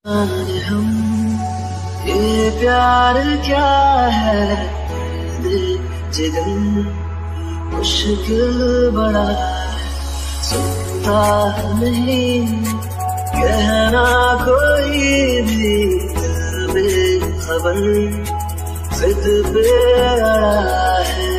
जाने हम ये प्यार क्या है, जिगर मुश्किल बड़ा सुनता नहीं, कहना कोई भी बेखबर जिद पे अड़ा है।